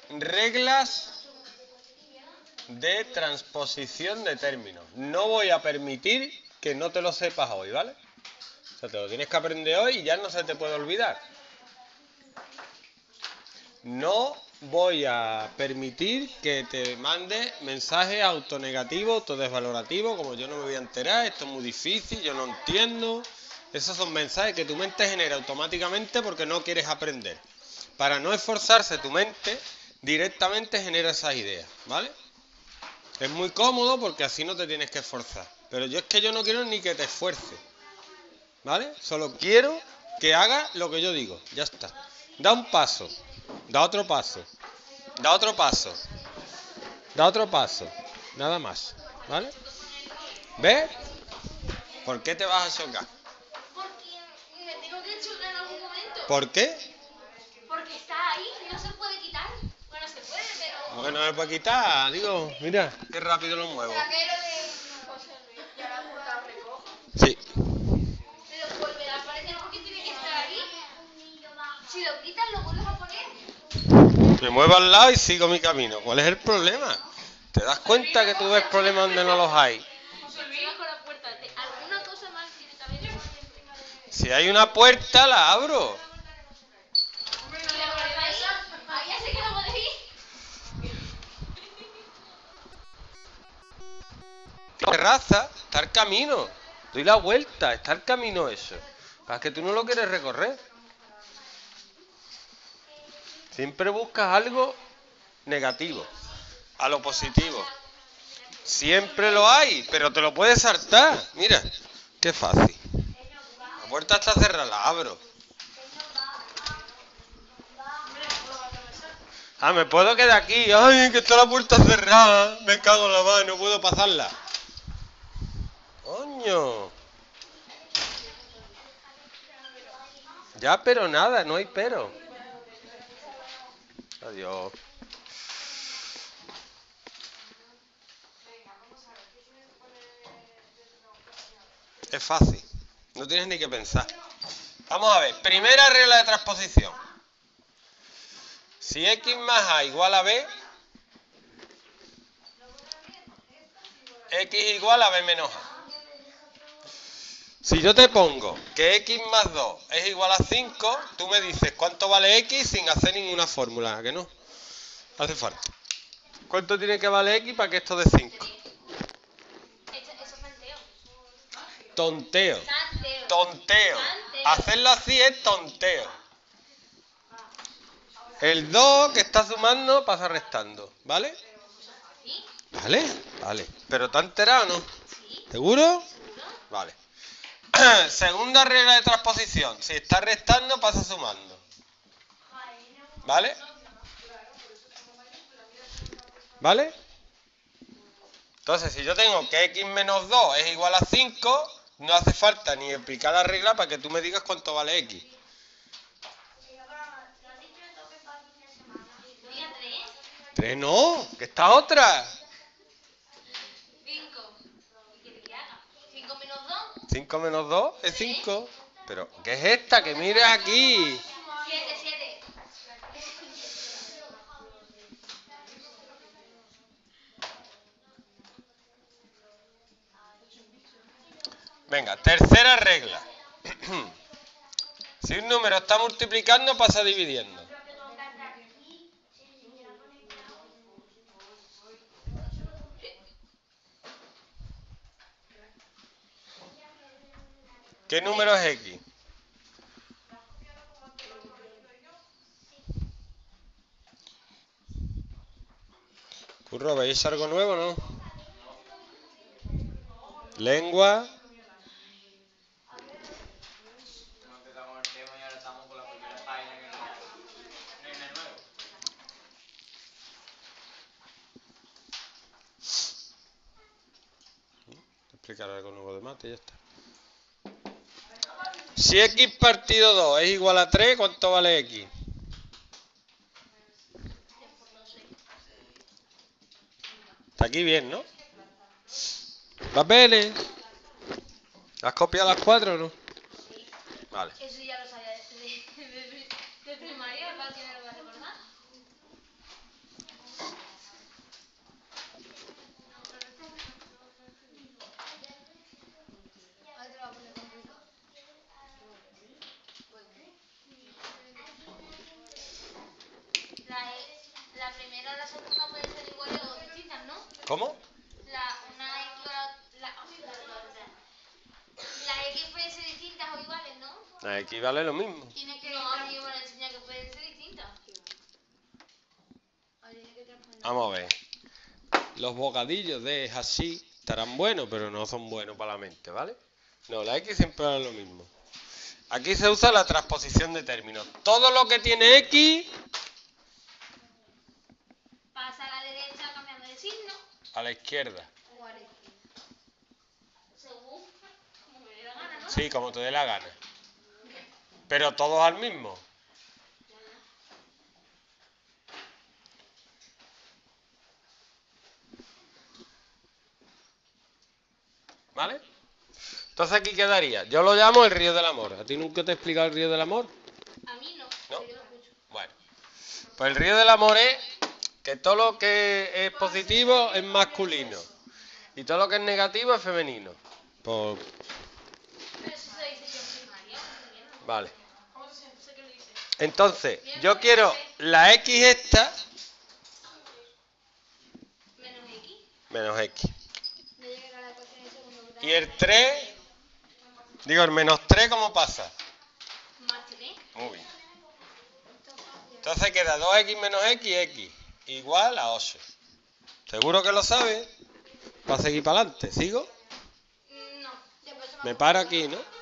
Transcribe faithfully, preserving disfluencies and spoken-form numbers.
reglas de transposición de términos. No voy a permitir que no te lo sepas hoy, ¿vale? O sea, te lo tienes que aprender hoy y ya no se te puede olvidar. No voy a permitir que te mande mensajes autonegativos, autodesvalorativos, como yo no me voy a enterar, esto es muy difícil, yo no entiendo. Esos son mensajes que tu mente genera automáticamente porque no quieres aprender. Para no esforzarse tu mente, directamente genera esas ideas, ¿vale? Es muy cómodo porque así no te tienes que esforzar. Pero yo es que yo no quiero ni que te esfuerces, ¿vale? Solo quiero que hagas lo que yo digo, ya está. Da un paso, da otro paso, da otro paso, da otro paso, nada más, ¿vale? ¿Ves? ¿Por qué te vas a chocar? Porque me tengo que chocar en algún momento. ¿Por qué? Porque está ahí y no se puede quitar. Bueno, se puede, pero... ¿Por qué no me puede quitar? Digo, mira, qué rápido lo muevo. Saquero de José Luis. Y ahora puta recojo. Sí. Pero volverá a aparecer porque tiene que estar ahí. Si lo quitas, lo vuelves a poner. Me muevo al lado y sigo mi camino. ¿Cuál es el problema? ¿Te das cuenta que tú ves problemas donde no los hay? José Luis, con la puerta. ¿Alguna cosa más directamente? Si hay una puerta, la abro. ¿Y la pared ahí? Ahí ya sé que la podéis ir. Terraza, está el camino. Doy la vuelta, está el camino eso. Es que tú no lo quieres recorrer. Siempre buscas algo negativo, a lo positivo. Siempre lo hay, pero te lo puedes saltar. Mira, qué fácil. La puerta está cerrada, la abro. Ah, me puedo quedar aquí. Ay, que está la puerta cerrada. Me cago en la mano, no puedo pasarla. Coño. Ya, pero nada, no hay pero. Adiós. Es fácil. No tienes ni que pensar. Vamos a ver. Primera regla de transposición. Si x más a igual a b, x igual a b menos a. Si yo te pongo que x más dos es igual a cinco, tú me dices cuánto vale x sin hacer ninguna fórmula, ¿a que no? Hace falta. ¿Cuánto tiene que valer x para que esto dé cinco? Eso es tanteo. Tonteo. Tanteo. Tonteo. Tanteo. Hacerlo así es tonteo. El dos que está sumando pasa restando, ¿vale? ¿Sí? ¿Vale? Vale. ¿Pero te has enterado o no? Sí. ¿Seguro? Vale. Segunda regla de transposición. Si está restando, pasa sumando. ¿Vale? ¿Vale? Entonces, si yo tengo que x menos dos es igual a cinco, no hace falta ni explicar la regla para que tú me digas cuánto vale x. Día tres. tres no, que está otra. cinco. ¿Qué quieres que haga? cinco menos dos. cinco menos dos es cinco. Pero, ¿qué es esta? Que mires aquí. siete, siete. Venga, tercera regla. Si un número está multiplicando, pasa dividiendo. ¿Qué número es x? Curro, ¿veis algo nuevo, no? Lengua. Explicar algo nuevo de mate y ya está. Si x partido dos es igual a tres, ¿cuánto vale x? Está aquí bien, ¿no? Papeles. ¿Has copiado las cuatro o no? Vale. Eso ya lo sabía de, de, de, de primaria, ¿para qué me lo voy a recordar? primera y la segunda pueden ser iguales o distintas, ¿no? ¿Cómo? La, una X o la, la, las X pueden ser distintas o iguales, ¿no? La X vale lo mismo. Tiene que no, a mí me van a enseñar que pueden ser distintas. Vamos a ver. Los bocadillos de hashish estarán buenos, pero no son buenos para la mente, ¿vale? No, la X siempre vale lo mismo. Aquí se usa la transposición de términos. Todo lo que tiene X pasa a la derecha cambiando de signo. a la izquierda. O a la izquierda. Según como me dé la gana, ¿no? Sí, como te dé la gana. Pero todos al mismo. ¿Vale? Entonces aquí quedaría. Yo lo llamo el río del amor. ¿A ti nunca te he explicado el río del amor? A mí no. ¿No? Yo lo escucho. Bueno. Pues el río del amor es que todo lo que es positivo es masculino. Y todo lo que es negativo es femenino. Por... Pero eso se dice yo en primaria. Vale. ¿Cómo se sé que lo dice? Entonces, yo quiero la X esta Menos X. menos X. De llegar a la ecuación en segundo grado. Y el tres, digo, el menos tres, ¿cómo pasa? Más tres. Muy bien. Entonces queda dos X menos X, X, igual a ocho. ¿Seguro que lo sabes? Va a seguir para adelante. ¿Sigo? No. Me paro aquí, ¿no?